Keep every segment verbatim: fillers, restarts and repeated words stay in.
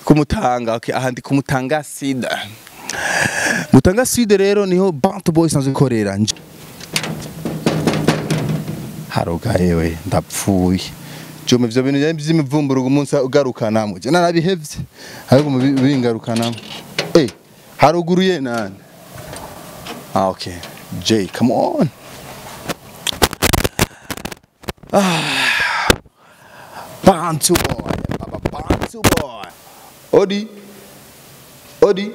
kumutanga. Okay, aha ndi kumutanga sida. Mutanga sida rero niho Bantubwoy sanzwe korera. Haroga yewe ndapfuye. Jome vyo bintu by'imivumburo umunsi ugarukanamo. Je narabihevye. Ariko bingarukanamo. Eh, haruguruye nani? Ah, okay. Jay, come on. Ah. Bantubwoy, Baba Bantubwoy. Odi. Odi.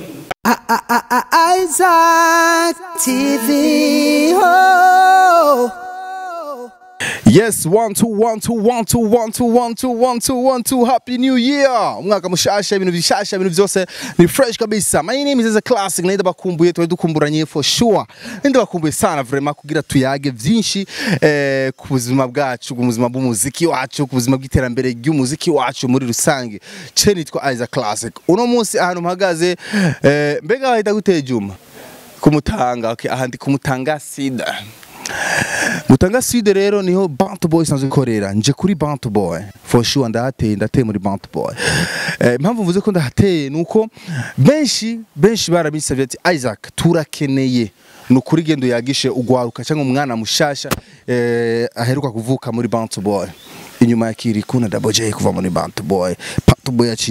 Isaac T V. Oh. Yes, one two one two one two one two one two one two one two. Happy New Year. Mwaka mushasha, ibintu bishasha, ibintu byose ni fresh kabisa. My name is a classic. Naenda bakumbuye twe dukumburanye for sure. Naenda bakumbuye sana vraiment kugira tuyage vyinshi eh ku buzima bwacu, ku buzima bw'umuziki wacu, ku buzima bw'iterambere ry'umuziki wacu muri rusange. Ce nitwa Isaac Classic. Uno munsi ahantu mpagaze eh mbega bahita gutejuma kumutanga. Okay, aha ndi kumutanga sida. Mutanga sida rero niho Bantubwoy sanzwe korera. Nje kuri Bantubwoy for sure ndahateye ndateye muri Bantubwoy. Eh impamvu mvuze ko ndahateye nuko benshi benshi barabisabye ati Isaac turakeneye nukuri gendo yagishe ugwaruka cyangwa umwana mushasha eh aheruka kuvuka muri Bantubwoy. Inyuma yakiri kuna double J kuva muri Bantubwoy. Bantubwoy yaci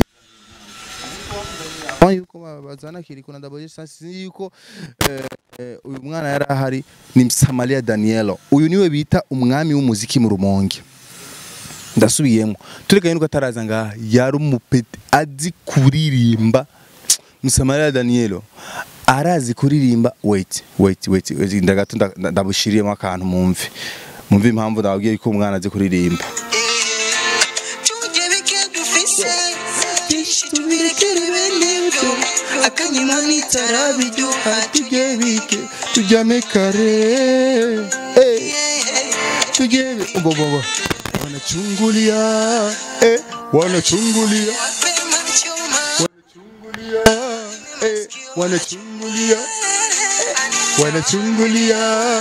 yuko bazana kiri kuna double J sansi yuko eh uyu mwana yari ahari ni Msamalia DANIEL. Uyu niwe bita umwami w'umuziki mu Rumonge. Ndasubiyemo. Turekanye nuko ataraza nga yari umupeti azi kuririmba. Msamalia DANIEL arazi kuririmba. Wait, wait, wait. Ndagato ndabushiriyemo akantu mumve. Mumve impamvu ndababwiye yuko umwana azi kuririmba. Akanyimani tarabijo hatujebike tujame kare eh tujebe bobo wanachungulia eh wanachungulia wanachungulia eh wanachungulia wanachungulia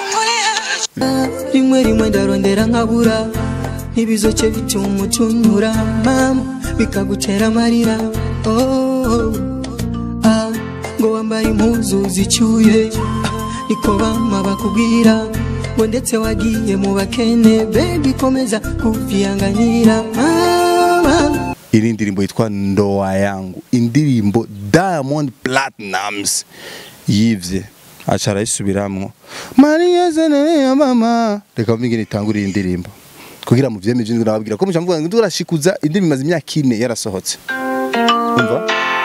rimwe rimwe ndarondera nkabura ntibizoce bitumutunyura mama bikagutera amarira oh ah ngo wambaye impuzu zicyuye niko bama bakubwira ngo ndetse wagiye mu bakene baby komeza kuvyanganyira mama. Iri ndirimbo yitwa Ndoa Yangu, indirimbo Diamond Platnumz yivye acara isubiramwo Maria zene ya mama. Reka mbinge nitangurira indirimbo kugira mu vyemeje ndababwira ko mujamvuga ngo ndurashikuza indirimbo imaze imyaka ine yarasohotse. Umva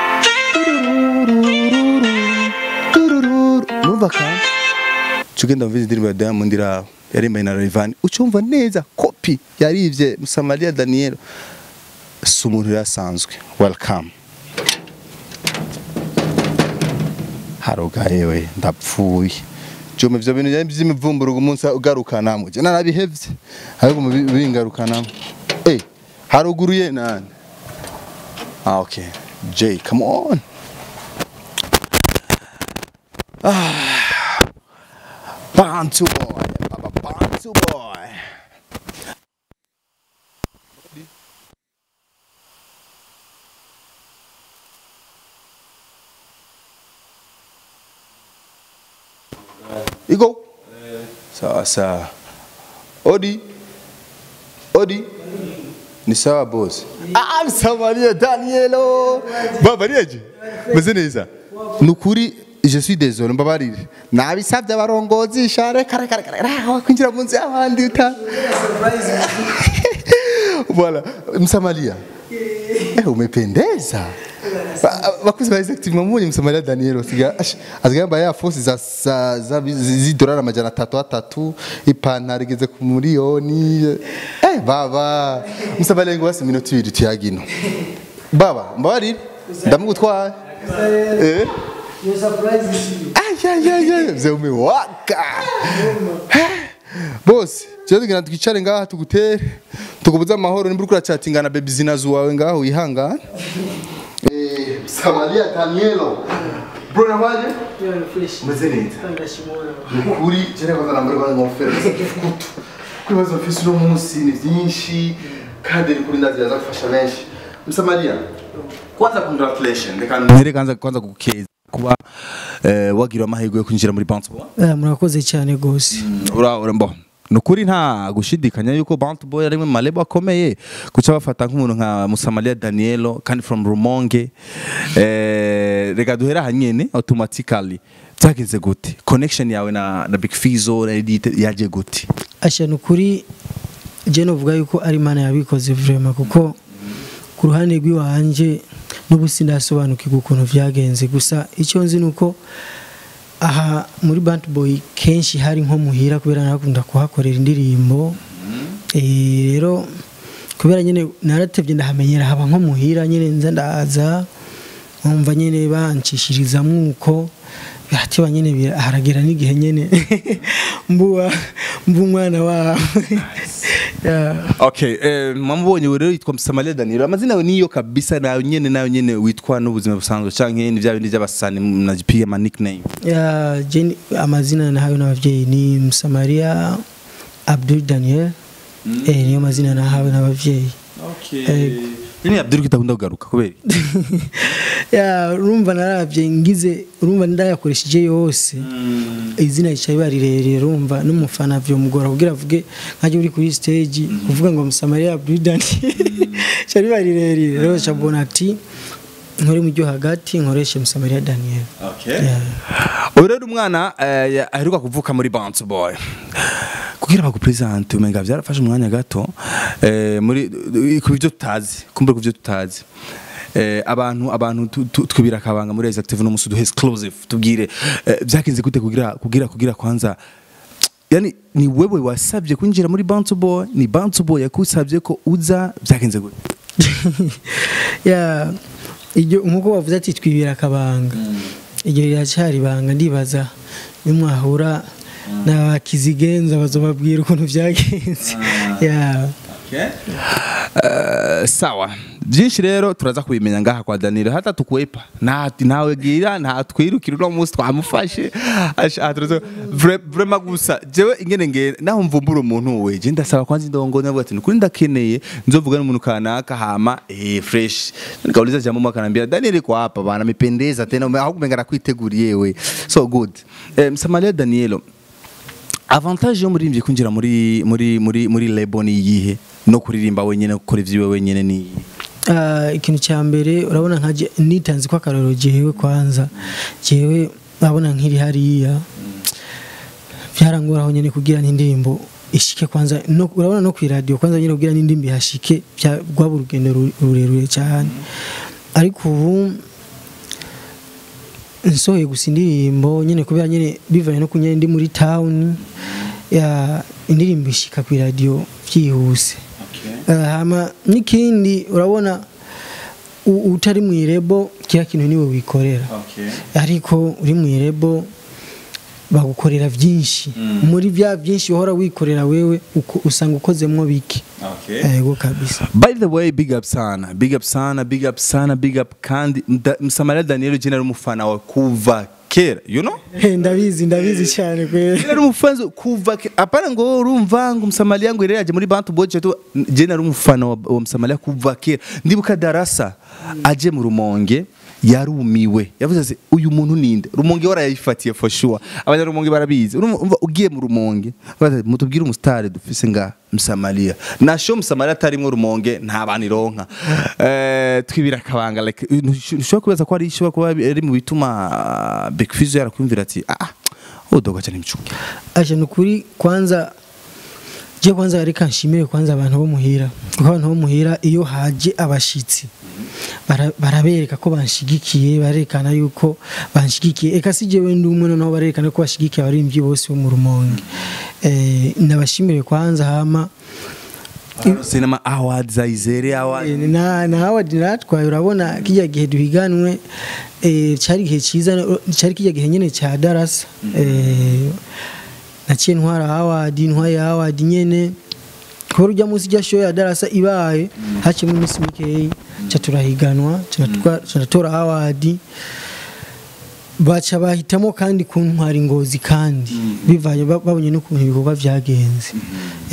numva kandi tugenda mvize indirimbo ya Diamond iraho yarimbaye na Rayvan ucumva neza copy yarivye Msamalia DANIEL sumuntu yasanzwe. Welcome. Haroga yewe ndapfuye. Jome vyo bintu by'imivumburo umunsi ugarukanamo. Je narabihevye. Ariko bingarukanamo. Eh, haruguruye nani? Ah, okay. Jay, come on. Ah. Bantubwoy, Baba Bantubwoy. Igo. Sawa sawa. Odi. Odi. Ni sawa boss. Ah, Msamalia DANIEL. Baba riaje? Meze neza. Nukuri je suis désolé mbabarire. Nabisabye abarongozi share kare kare kare. Ah, kwinjira munsi abandi uta. Voilà, Msamalia. Eh, umependeza. Bakuzi ba exactement muni Msamalia DANIEL siga azigamba ya force za za zidollar amajana atatu atatu ipantaro igeze ku miliyoni. Eh baba Msamalia ngo basi minute ibiri tuyagino. Baba mbabarire ndamugutwara. Eh yo surprise you. Ay ay ay mzee umewaka. Boss cyo tugenda twicare ngaha tugutere tukubuza amahoro nimba ukura chatingana baby zinazu wawe ngaho ihangana. Eh Msamalia DANIEL bro nabaje yo fresh mzenita ndashimura kuri jere bazana muri bana ngofero kuri bazo fisi no munsi ni byinshi kandi kuri ndazi yaza gufasha benshi Msamalia kwanza congratulations reka ntere kwanza kwanza kukeza kuba eh, wagira amahirwe yo kwinjira muri Bantubwoy. Eh, murakoze cyane gose. Ura urembo nukuri nta gushidikanya yuko Bantubwoy ari mu malebo akomeye kuca bafata nk'umuntu nka Msamalia DANIEL kandi from Rumonge eh reka duhera hanyene automatically byagenze gute connection yawe na na Big Fizzo na edit yaje gute? Asha nukuri je novuga yuko ari Imana yabikoze vraiment kuko ku ruhande rw'iwanje n'ubusi ndasobanukirwa ukuntu vyagenze gusa icyo nzi nuko aha muri Bantubwoy kenshi hari nko muhira kubera nakunda kuhakorera indirimbo eh rero kubera nyene naratevye ndahamenyera haba nko muhira nyene nza ndaza umva nyene bancishiriza muko byateba nyene haragera n'igihe nyene mbuwa mbu mwana wa yeah. Okay, eh mamubonye rero yitwa Msamalia DANIEL amazina yawe niyo kabisa nayo nyene nayo nyene witwa n'ubuzima busanzwe canke ni bya bindi by'abasani nagipiye ama nickname? Yeah, je amazina nahawe n'abavyeyi ni Msamalia Abdul Daniel. Mm. Eh niyo mazina nahawe n'abavyeyi. Okay. Eh, Nini Abdul kitakunda kugaruka kubera? Ya urumva naravye ngize urumva ndayakoresheje yose. Mm. Izina yicaye barirerere urumva n'umufana vyo mugora kugira avuge nkaje uri kuri stage uvuga ngo Msamalia Abdul Daniel. Cyari barirerere rero chabona ati nkore mu ryo hagati nkoreshe Msamalia DANIEL. Okay. Yeah. Urero umwana uh, aheruka kuvuka muri Bantubwoy. Kugira bagupresente umenga byarafashe umwanya gato eh muri kubyo tutazi kumbe kubyo tutazi eh abantu abantu twibira kabanga muri active no musudu exclusive tubwire byakinze gute kugira kugira kugira kwanza yani ni wewe wasabye kwinjira muri Bantubwoy ni Bantubwoy yakusabye ko uza byakinze gute? Ya iyo nkuko bavuze ati twibira kabanga iyo yacyari banga ndibaza nimwahura na kizigenza bazobabwira ukuntu vyagenze. Yeah. Okay. Uh, sawa. Byinshi rero turaza kubimenya ngaha kwa Daniel hata tukwepa. Na nawe gira nta twirukira no musi twamufashe. Aturazo vraiment gusa jewe ingene ngene naho mvumbura umuntu we je ndasaba kwanza indongo navuga ati kuri ndakeneye nzovuga n'umuntu kanaka hama eh fresh. Nikauliza jamu makanambia Daniel kwa hapa bana mipendeza tena aho kumenga nakwiteguriye we. So good. Eh, Msamalia DANIEL avantage yo muri kwinjira muri muri muri muri label ni yihe no kuririmba wenyene gukora ivyiwe wenyene ni ah ikintu cya mbere urabona nkaje nitanze kwa karoro jewe kwanza jewe babona nkiri hariya byarangora aho nyene kugira n'indirimbo ishike kwanza no urabona no ku radio kwanza nyene kugira n'indimbi hashike bwa burugendo rurerure cyane ariko ubu nsoye gusindirimbo nyene kubera nyene bivanye no kunyene ndi muri town ya indirimbo ishika ku radio byihuse. Okay. Uh, hama nikindi urabona utari mu irebo kya kintu niwe wikorera. Okay. Ariko uri mu irebo bagukorera byinshi. Mm. Muri bya byinshi uhora wikorera wewe usanga ukozemwo biki. Okay. Ego kabisa. By the way, big up sana, big up sana, big up sana, big up kandi Msamalia DANIEL general umufana wa kuva kera, you know? Ndabizi ndabizi cyane kwe. General umufana kuva apana ngo urumva ngo Msamalia ngo ireje muri Bantubwoy cyo general umufana wa Msamalia kuva kera. Ndibuka darasa aje mu Rumonge yarumiwe yavuze ati uyu muntu ninde Rumonge warayifatiye for sure abanyarumonge barabizi urumva ugiye mu Rumonge mutubwire umustar dufise nga Msamalia na show Msamalia tarimwe Rumonge nta bani ronka eh twibira kabanga like nshobora kubaza ko ari ishobora kuba ari mu bituma Big Fizzo yarakumvira ati ah odoga cyane mchuke aje nukuri kwanza je kwanza ari kanshimire kwanza abantu bo muhira kuko abantu bo muhira iyo haje abashitsi barabereka ko banshigikiye barekana yuko banshigikiye eka sije wende umwe no barekana ko bashigikiye abarimvyi bose bo mu Rumonge eh nabashimire kwanza hama cinema awards izere awards na na award natwaye urabona kijya gihe duhiganwe eh cyari gihe ciza cyari kijya gihe nyene cya darasa eh naciye ntwara award ntwaye award nyene kuri ujya munsi ya show ya darasa ibaye hace mu minsi mikeyi cha turahiganwa tunatora award bacha bahitamo kandi ku ntwari ngozi kandi bivaye babonye no kuntu ibikorwa byagenze ya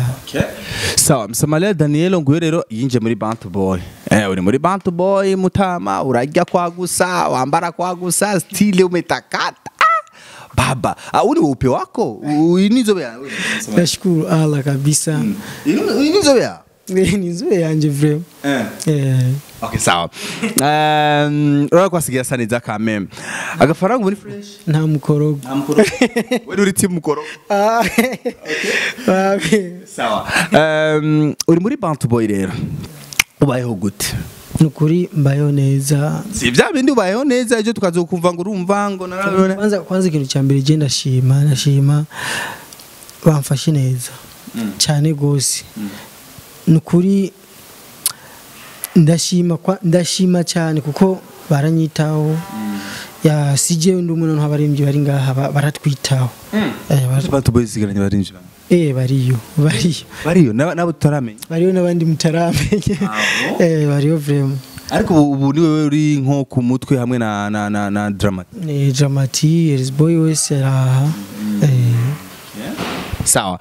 Okay. Sawa, Msamalia Daniel nguyo rero yinje muri Bantubwoy. Eh uri muri Bantubwoy mutama urajya kwagusa, wambara kwagusa, style umetakata. Baba, ah, uni upe wako? Inizobe ya? Nashukuru Allah kabisa. Mm. Inizobe ya? Inizobe yanje vrem. Eh. Eh. Okay, sawa. Um, ura kwasigira saniza kameme. Agafaranga muri fresh? Nta mukorogo. Nta mukorogo. Wewe uri team mukorogo. Ah. Okay. Okay. Sawa. Um, uri muri Bantubwoy rero. Ubayeho gute? Nukuri mbayeho neza. Si vya bindi ubayeho neza ejo tukazokumva ngo urumva ngo narabona. Kwanza kwanza ikintu cyambere je ndashima, ndashima bamfashe neza. Mm. Cyane gose. Mm. Nukuri ndashima kwa ndashima cyane kuko baranyitaho. Mm. Ya sije ndi umuntu nk'abaririmbyi bari ngaha baratwitaho. Mm. Eh Bantubwoy sigaranye barinjira. Eh bariyo bariyo bariyo nabo tutaramenya bariyo nabandi mutaramenya eh bariyo vraiment ariko ubu ni wewe uri nko ku mutwe hamwe na na na, na Dramati eh Dramati S boy wese araha eh sawa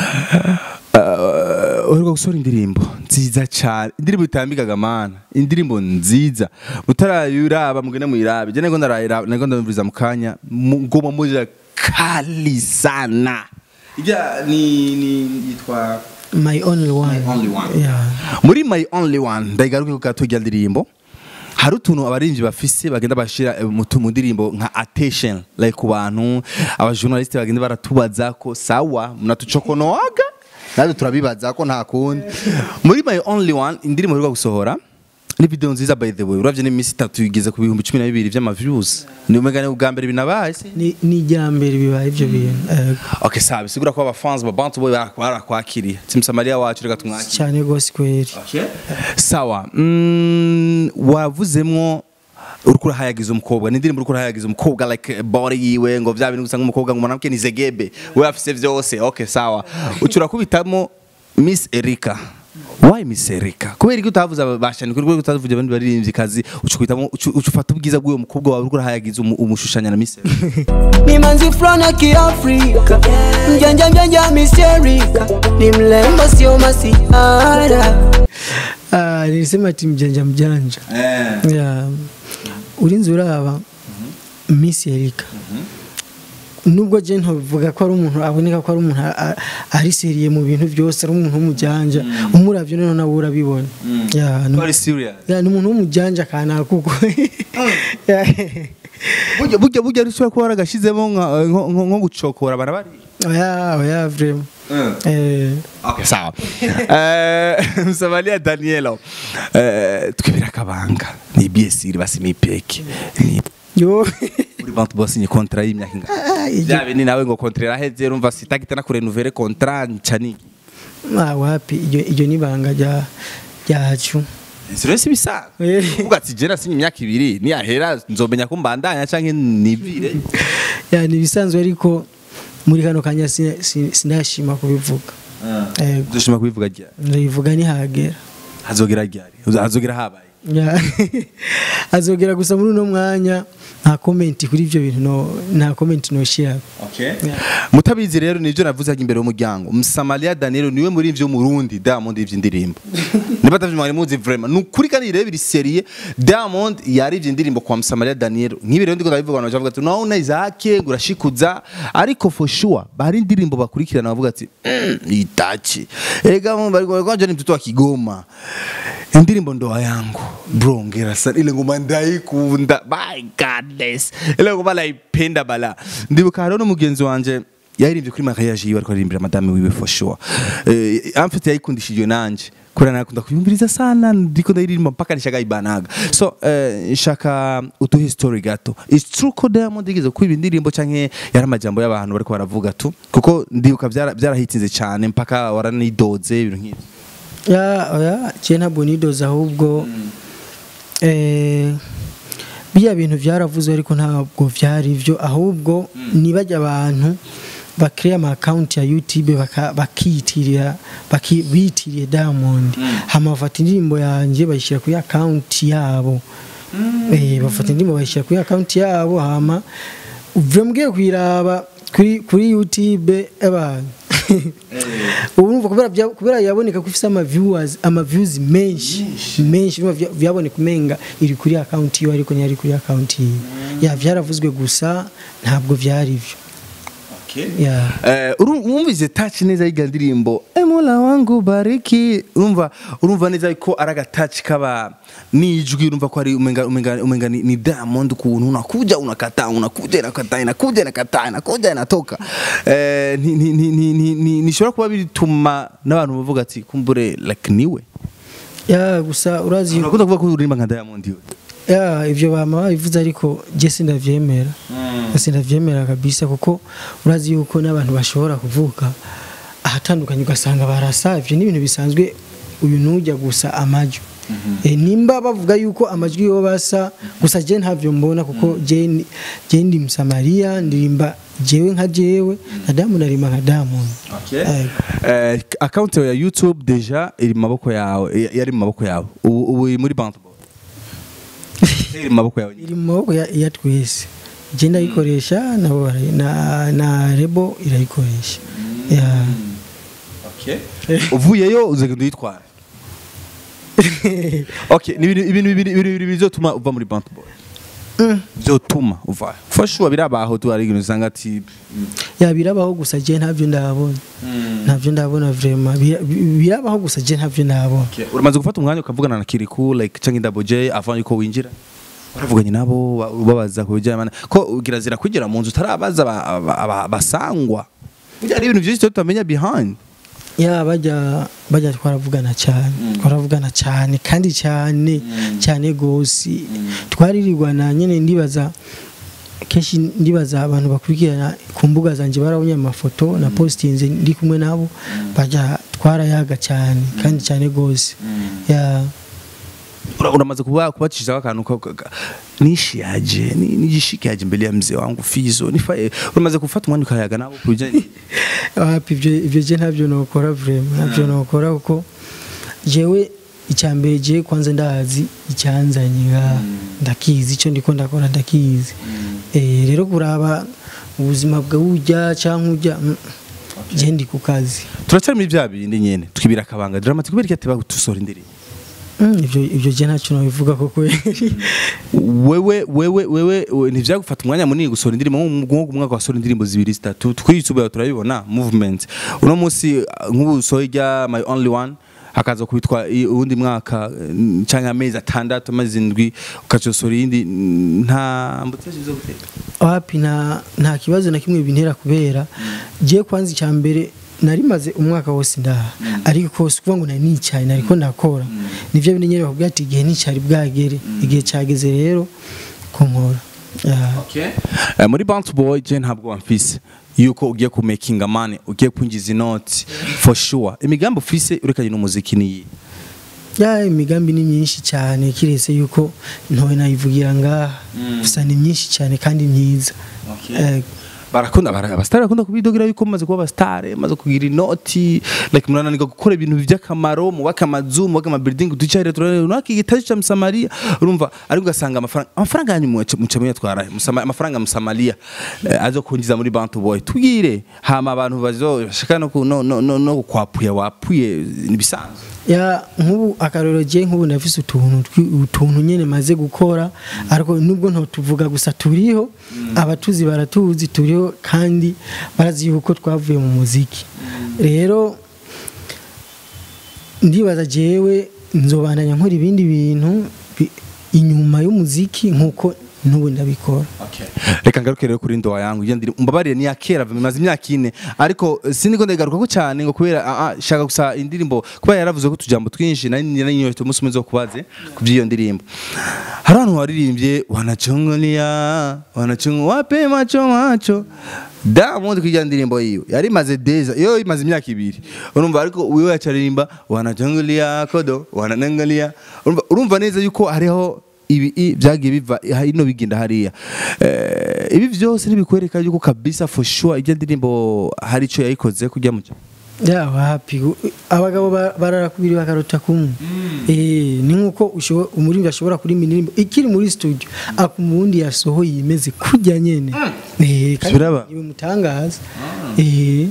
uriko gusora indirimbo nziza cyane indirimbo itambikaga mana indirimbo nziza mutarayuraba mugene muyirabe je nego ndarayira nego ndumviriza mukanya ngoma moja kali sana ija ni ni yitwa My Only One. My Only One. Yeah. Muri My Only One ndagaruke ku gatojya ndirimbo hari utuntu abarinzi bafise bagenda bashira mu ndirimbo nka attention like ku bantu abajournaliste bagenda baratubaza ko sawa munatucokonoaga nado turabibaza ko nta kundi muri My Only One indirimbo rwo gusohora ni video nziza by the way uravye ni misi tatu yigeze ku bihumbi cumi na bibiri vy'ama views ni umegane ubwambere binabaye se ni ni jambere bibaye ivyo bintu okay sabe sigura ko aba fans ba Bantubwoy barakwakiriye Msamalia wacu reka tumwakire cyane gose kweri okay sawa mm wavuzemwo urukura hayagiza umukobwa n'indirimbo urukura hayagiza umukobwa like body yiwe ngo vya bintu gusa nk'umukobwa ngo mwanamke ni zegebe we afise vyose okay sawa ucura kubitamo Miss Erika. Why Miss Erika? Kubera ko utavuza bashani kuri ko utavuze abandi baririmbyi kazi ucukwitamo ucufata ubwiza bw'uyo mukobwa wawe urukura hayagiza umushushanya na Miss Erika. Ni manzi frana ki Afrika. Njanja njanja Miss Erika. Ni mlembo sio masihara. Ah, nilisema ati mjanja mjanja. Eh. Yeah. Urinzi uraba Miss Erika. Nubwo je ntovuga ko ari umuntu aboneka ko ari umuntu ari seriye mu bintu byose ari umuntu w'umujanja umuravyo none nawe urabibona ya no ari serious ya ni umuntu w'umujanja kana kuko burya burya burya rishobora kuba waragashizemo nko gucokora barabari oya oya vraiment eh okay sawa eh Msamalia Daniel eh twibira kabanga ni biesiri basimipeke ni yo uri Bantubwoy sinye contrat y'imyaka ingahe byabe ni nawe ngo contrat raheze urumva sitagita na kurenuvere contrat ncani ah wapi iyo iyo nibanga rya ryacu Siro si bisa uvuga ati jera sinye imyaka ibiri ni ahera nzomenya ko mbandanya canke nivire ya ni bisanzwe ariko muri kano kanya sinashima kubivuga eh dushima kubivuga rya ndayivuga ni hagera hazogera ryari hazogera habaye azogera gusa muri no mwanya nta comment kuri ivyo bintu no nta comment no share okay mutabizi rero nivyo navuze imbere y'umuryango Msamalia Daniel niwe muri ivyo Murundi Diamond ivyo indirimbo nibatavye mwari muzi vraiment nukuri kandi rebe biri serie Diamond yari ivyo indirimbo kwa Msamalia Daniel nkibi rero ndiko ndabivuga abantu bavuga ati no na Isaac gurashikuza ariko for sure bari indirimbo bakurikirana bavuga ati itachi ega mu bari kwanje ni mtoto wa Kigoma indirimbo ndoa yangu bro ngera sana ile ngoma ndayikunda my godness ile ngoma naipenda bala ndibuka rero no mugenzi wanje yaririmbye kuri mariage yiwe ariko aririmbira madame wiwe for sure eh amfite yayikundishije nanje kuri nakunda kuyumviriza sana ndiko ndaririmba mpaka nishaga ibanaga so eh shaka utu history gato it's true ko Diamond igize kwiba indirimbo canke yaramajambo y'abantu bariko baravuga tu kuko ndibuka byarahitinze cyane mpaka waranidoze ibintu nk'ibyo ya oya cyena bonidoza ahubwo eh biya bintu byaravuzwe ariko ntabwo byari ivyo ahubwo nibajya abantu bakreya ama account ya YouTube bakitirira bakibitiriye Diamond hamafata indirimbo yanje bayishira kuri account yabo eh bafata indirimbo bayishira kuri account yabo hama uvumbwiye kwiraba kuri kuri YouTube abantu ubu numva kubera bya- kubera yaboneka ko ifite ama viewers ama views menshi menshi numva vya- vyaboneka umenga iri kuri account yo ariko ntiyari kuri account yiwe ya vyaravuzwe gusa ntabwo vyari byo yeah. Eh, urumvize touch neza yiga ndirimbo Mola wangu bariki urumva urumva neza ko araga touch kaba nijwi urumva ko ari umenga umenga umenga ni, ni Diamond kuntu unakuja unakata unakuja unakata inakuja inakata inakuja inatoka eh ni ni ni ni, ni, ni, ni shobora kuba bituma n'abantu bavuga ati kumbure like niwe ya gusa urazi urakunda kuvuga ko uririmba nka Diamond iwe ya ivyo bama bivuze ariko je sindavyemera mm. sindavyemera kabisa kuko urazi yuko n'abantu bashobora kuvuka ahatandukanye ugasanga barasa ivyo ni ibintu bisanzwe uyu nujya gusa amajwi mm -hmm. e, nimba bavuga yuko amajwi yo basa gusa je ntavyo mbona kuko mm. je je ndi Msamalia ndirimba jewe nka jewe na Diamond arima nka Diamond. Okay. Eh, eh account ya YouTube deja iri maboko yawe yari maboko yawe ubu ubu muri Bantubwoy iri maboko yawe iri maboko ya twese je ndayikoresha nabo na na Rebo irayikoresha mm. yeah. Okay. Uvuyeyo uzagenda yitwara okay ni ibintu ibintu bizotuma uva muri Bantubwoy mm. bizotuma uva for sure birabaho tu ari ibintu usanga ati ya birabaho gusa je ntavyo ndabona mm. ntavyo ndabona vraiment birabaho gusa je ntavyo ndabona okay. Uramaze gufata umwanya ukavugana na Kiriku like canke Double J avant yuko winjira baravuganye nabo babaza kubijyana ko ugirazira kugira mu nzu utarabaza basangwa burya ari ibintu byinshi tutamenya behind ya bajya bajya twaravugana cyane mm. twaravugana cyane kandi cyane mm. cyane gose mm. twaririrwana nyene ndibaza keshi ndibaza abantu bakurikirana ku mbuga zanje barabonye amafoto mm. na postinze ndi kumwe nabo mm. bajya twarayaga cyane mm. kandi cyane gose mm. ya uramaze kuba kubacisha akantu nishi yaje nigishike yaje mbele ya mzee wangu Fizzo nifaye uramaze gufata umwanya ukayaga nabo kujanye hapi ivyo ivyo je ntavyo nokora vraiment ntavyo nokora kuko jewe icyambere je kwanza ndazi icyanzanye nga ndakizi ico ndiko ndakora ndakizi eh rero kuraba ubuzima bw'ujya canke ujya je ndi ku kazi turacyari muri bya bindi nyene twibira akabanga dramatic kubera iki atiba tusora indirimbo ivyo ivyo je ntacyo nabivuga koko wewe wewe wewe ntivyagufata umwanya munini gusora indirimbo nko umwaka wasora indirimbo zibiri zitatu twiyitsuba turabibona movement uno munsi nk'ubu soya my only one hakaza kubitwa ubundi mwaka cyangwa amezi atandatu amazindwi ukacosora indi nta mbutse zo guteka wapi na nta kibazo na kimwe bintera kubera je kwanza icyambere narimaze umwaka wose ndaha mm. ariko kuvuga ngo nari nicaye nariko ndakora mm. nivyo bintu nyene bakubwira ati igihe nicari bwagere mm. igihe cyageze rero konkora uh. okay uh, muri Bantubwoy je ntabwo wamfise yuko ugiye ku making a money ugiye kwinjiza inoti for sure imigambo ufise urekanye n'umuziki ni ya imigambi ni myinshi cyane kirese yuko ntowe nayivugira ngaha gusa mm. ni myinshi cyane kandi myiza okay uh, barakunda barabastari bakunda kubidogira yuko maze kuba bastare maze kugira inoti like munananiga gukora ibintu by'akamaro mu bakamazu mu bakama building ducare turaki gitaje cha Msamalia urumva ari ugasanga amafaranga amafaranga yanyu mu cyamwe twara amafaranga Msamalia azo kunjiza muri Bantubwoy tugire hama abantu bazo bashaka no no no no kwapuye wapuye nibisanzwe ya nkubu akaroro je nkubu ndafise utuntu utuntu nyene maze gukora mm. ariko nubwo nto tuvuga gusa turiho mm. abatuzi baratuzi turiho kandi barazi yuko twavuye mu muziki mm. rero ndibaza jewe nzobandanya nkora ibindi bintu inyuma y'umuziki nkuko nubu ndabikora okay reka ngaruke rero kuri ndowa yangu yandiri umbabarire ni yakera bimaze imyaka ine ariko sindi ko ndagaruka ko cyane ngo kubera a shaka gusa indirimbo kuba yaravuze ko tujambo twinshi nari nyoye umunsi umwe zo kubaze kubyiyo ndirimbo hari abantu waririmbye wanachongolia wanachongo wape macho macho Diamond kujya ndirimbo yiyo yari maze deza yo imaze imyaka ibiri urumva ariko wiwe yacaririmba wanachongolia kodo wananangalia urumva urumva neza yuko hariho ibi byagiye biva ino bigenda hariya eh ibi byose nibikwereka yuko kabisa for sure ijya ndirimbo hari cyo yayikoze kujya mu ya wapi abagabo bararakubiri bakarota kumwe eh ni nkuko umuririmbyi ashobora kuri indirimbo ikiri muri studio akumundi yasohoye imeze kujya nyene eh kandi mutangaza eh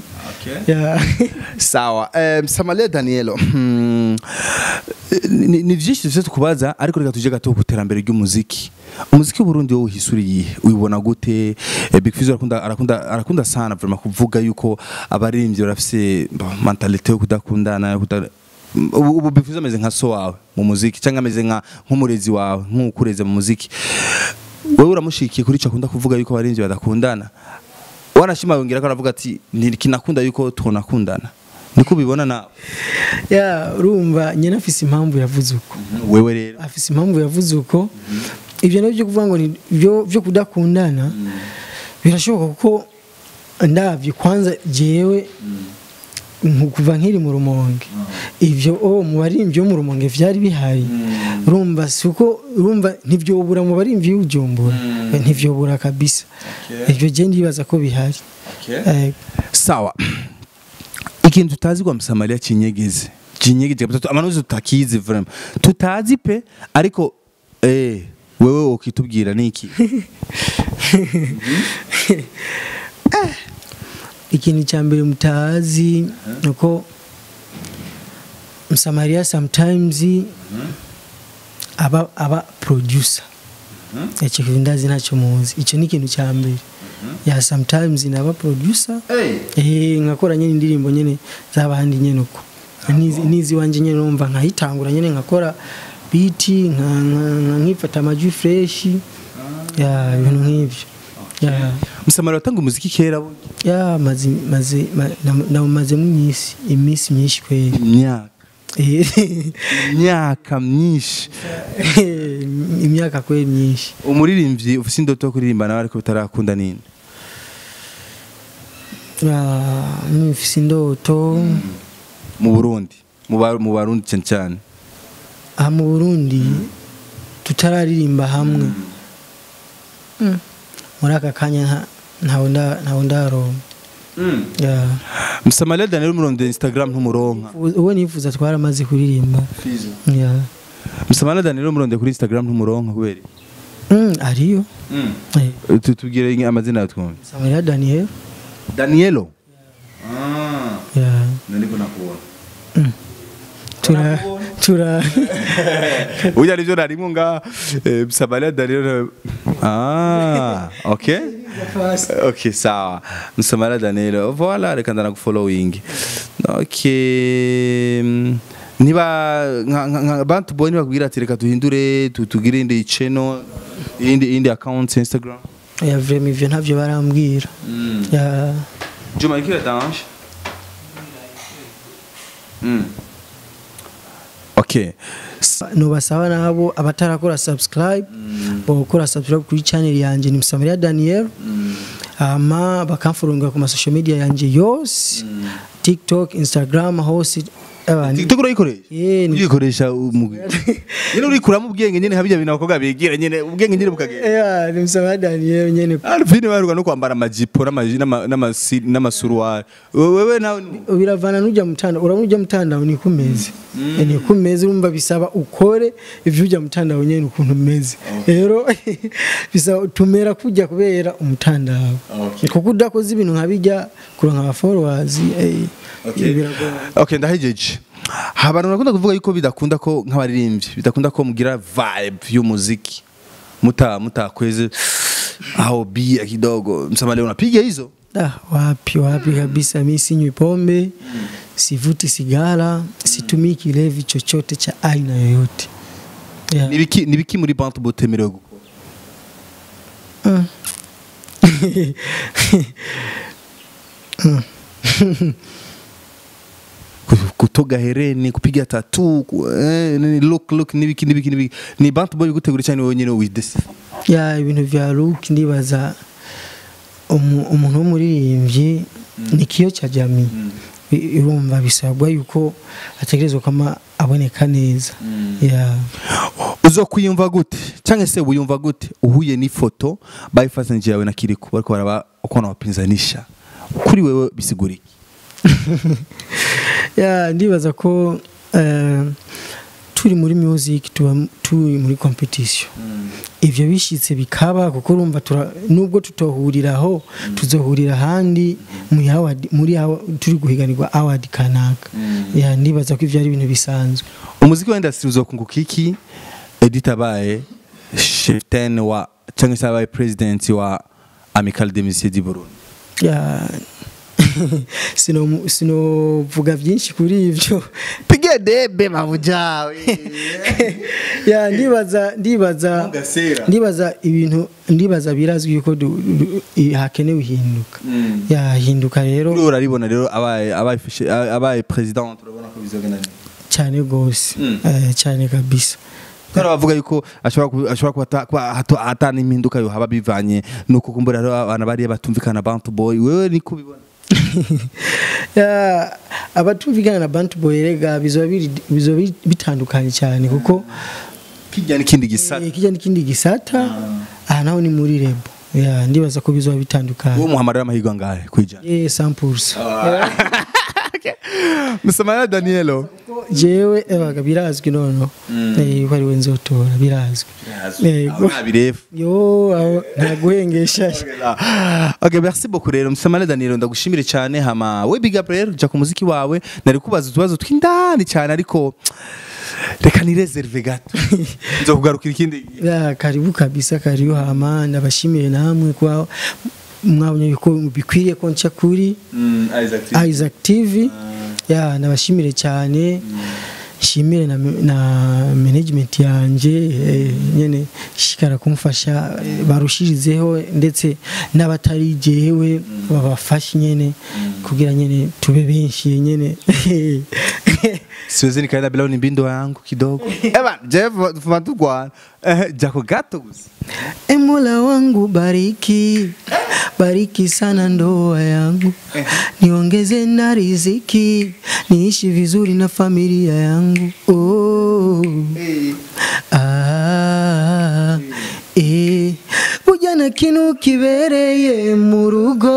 Okay. Yeah. Sawa. Eh, Msamalia DANIEL. Hmm. Ni ni vyinshi tuse tukubaza ariko reka tuje gato kuterambere ry'umuziki. Umuziki w'u Burundi wo uhisuriye ubibona gute? Eh, Big Fizzo arakunda arakunda arakunda sana vraiment kuvuga yuko abaririmbyi barafise mentalite yo kudakundana kuda ubu Big Fizzo ameze nka so wawe mu muziki cyangwa ameze nka nk'umurezi wawe nk'ukureze mu muziki. Wewe uramushikiye kuri cyo akunda kuvuga yuko abaririmbyi badakundana. Wanashima wongera ko aravuga ati ntikinakunda yuko tunakundana. Niko ubibona nawe? Yeah, urumva nyene afise impamvu yavuze uko. Wewe rero Afise impamvu yavuze uko. Ivyo nabyo kuvuga ngo ni byo byo kudakundana. Birashoboka kuko ndavye kwanza jewe kuva nkiri mu Rumonge. Ivyo o mu barimvyi yo mu Rumonge vyari bihari. Urumva suko urumva ntivyobura mu barimvyi y'ujumbura. Ntivyobura kabisa. Ivyo je ndibaza ko bihari. Okay. Sawa. Ikintu tutazi kwa Msamalia kinyegeze. Kinyegeze amanuzi tutakizi vraiment. Tutazi pe ariko eh wewe ukitubwira niki? Ikintu cyambere mutazi nuko Msamalia sometimes aba aba producer. Ece kindazi nacho muzi. Ico ni ikintu cyambere. Ya sometimes naba producer. Eh ngakora nyene indirimbo nyene zabahandi nyene uko. Nizi nizi wanje nyene numva nkahitangura nyene ngakora beat nka nkifata amajwi fresh. Ya ibintu nk'ivyo. Ya Msamalia watanga umuziki kera bo? Ya mazi mazi na maze mu myisi imisi myinshi kwe. Imyaka. Imyaka myinshi. Imyaka kwe myinshi. Umuririmbyi ufise indoto yo kuririmba nawe ariko bitarakunda nini? Ah, mufise indoto mu Burundi, mu mu Barundi cyane cyane. Ah, mu Burundi tutararirimba hamwe. Mm. Muri aka kanya ntawo nda ntawo ndaro. Mm. Yeah. Msamalia DANIEL umuronde Instagram ntumuronka. Uwo nifuza twaramaze kuririmba. Fizzo. Yeah. Msamalia DANIEL umuronde kuri Instagram ntumuronka kubera. Mm, ariyo. Mm. Eh. Tutubwire amazina yatwumva. Msamalia DANIEL. Danielo. Ah. Yeah. Nandiko nakuona. Mm. Tura tura. Uya livyo narimo nga Msamalia DANIEL. Ah, okay. Okay, sawa. Msamalia DANIEL. Voilà, reka ndana kufollowing. Okay. Niba nka Bantubwoy niba kugira ati reka duhindure tutugire indi channel, indi indi account Instagram. Ya vraiment ivyo ntavyo barambwira. Ya Juma ikira dange. Mm. Okay. No basaba nabo abatarakora subscribe, bo gukora subscribe kuri channel yanje ni Msamalia DANIEL. Ama bakamfurunga ku social media yanje yose. TikTok, Instagram, hose TikTok urayikoresha? Eh, uyikoresha umugi. Nyene urikuramo ubwenge nyene habijya binakoga bigira nyene ubwenge nyene bukagenda. Yeah, ni Msamalia DANIEL nyene. Alvine baruga no kwambara amajipo n'amasuruwari. Wewe nawe biravana n'ujya mutanda, uramujya mutanda ni kumeze. Ni kumeze urumva bisaba ukore ivyo ujya mutanda nyene ukuntu umeze. Rero bisaba tumera kujya kubera umutanda wawe. Kuko udakoze ibintu nkabijya kuronka aba followers. Okay. Okay, ndahejeje. Habantu nakunda kuvuga yuko bidakunda ko nk'abaririmbyi, bidakunda ko mugira vibe y'umuziki. Muta mutakweze aho bia kidogo. Msamalia unapiga hizo? Ah, wapi wapi kabisa, mimi sinywi pombe, mm. sivuti sigara, mm. situmii kilevi chochote cha aina yoyote. Yeah. Nibiki nibiki muri Bantubwoy temerewe gukora? Mm. Kutoga hereni, kupiga tattoo, eh, look look nibiki nibiki nibiki. Ni Bantubwoy gutegura cyane wenyine widesi. Ya ibintu vya look ndibaza umuntu w'umuririmbyi ni kiyo cya jamii. Irumva bisabwa yuko ategerezwa kama aboneka neza. Ya uzokwiyumva gute cyangwa se uyumva gute uhuye n'ifoto bayifatanyije yawe na Kiriko bariko baraba ukona wapinzanisha kuri wewe bisiguriki? Ya ndibaza ko uh, turi muri music turi muri competition. ivyo bishitse bikaba kuko urumva nubwo tutohuriraho tuzohurira handi muri award muri turi guhiganirwa award kanaka ya ndibaza ko ivyo ari ibintu bisanzwe. Umuziki wa industry uzokunguka iki Duteye cheftain wa cyangwa se abaye president wa Amical des Musiciens du Burundi? Ya sino sino vuga byinshi kuri ivyo pige debe mabujawe ya ndibaza ndibaza ndibaza ibintu ndibaza birazwi yuko hakenewe hinduka ya hinduka rero uraribona rero abaye abaye abaye president urabona ko bizogenda cyane gose cyane kabisa. Kara bavuga yuko ashobora ashobora kuba hatana impinduka yo haba bivanye nuko kumbura rero abana bari batumvikana Bantubwoy wewe ni kubibona? Ya abatumvikana na Bantubwoy rega bizoba bizoba bitandukanye cyane kuko kijya n'ikindi gisata kijya n'ikindi gisata aha naho ni muri Raba. Ya ndibaza ko bizoba bitandukanye. Uwo muhamara y'amahirwe ngahe kwijana? Eh cent pour cent. Msamalia DANIEL jewe ebaga birazwi nono eh bari wenze utora birazwi yego abirefu yo ntaguhengesha. Okay, merci beaucoup rero Msamalia DANIEL ndagushimire cyane hama we big up rero ja ku muziki wawe nari kubaza utubazo tw'indani cyane ariko reka ni reserve gato nzokugarukira ikindi. Ya karibu kabisa karibu hama ndabashimire namwe kwa mwabonye yuko bikwiriye ko nca kuri Isaac T V ya nabashimire cyane shimire na, na management yanje eh, nyene shikara kumfasha barushirizeho ndetse n'abatari jewe babafashe nyene kugira nyene tube benshi nyene. Siwezi nikaenda bila nimbindo yangu kidogo. Eba Jeff Bantubwoy eh jako gato gusa. E Mola wangu bariki bariki sana ndoa yangu niongeze na riziki niishi vizuri na familia yangu. Oh ah eh bujana kinu kibereye mu rugo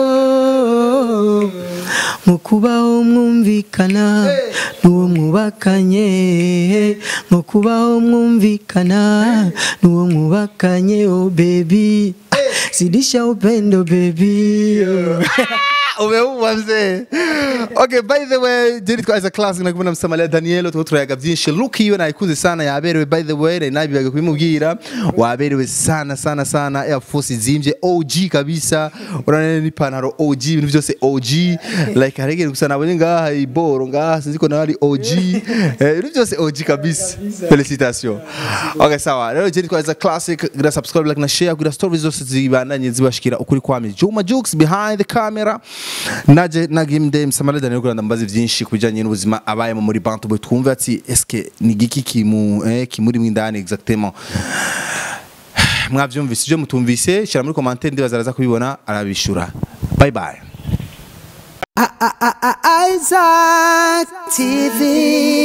mukubaho mwumvikana nuwo mwubakanye mukubaho mwumvikana nuwo mwubakanye. Oh baby zidisha upendo baby. Umeumva mzee. Okay, by the way, did it as a classic na kubona Msamalia DANIEL tuturayaga byinshi. Look iyo nayikunze sana yaberewe by the way na nabibaga kubimubwira waberewe sana sana sana Air Force zimvye O G kabisa. Urane ni panaro O G ibintu byose O G like haregere gusa nabonye ngaha iboro ngaha sinzi ko nari O G ibintu byose O G kabisa. Félicitations. Okay, sawa. Rero did it as a classic. Gira subscribe like na share gira stories zose zibandanye zibashikira ukuri kwami. Juma Jukes behind the camera. Naje nagimde Msamalia DANIEL kuranda mbazi byinshi kubijanye n'ubuzima abaye muri Bantubwoy twumva ati eske ni giki kimu eh kimuri mwindani exactement. Mwavyumvise je mutumvise shira muri commentaire ndibazaraza kubibona arabishura. Bye bye. Isaac T V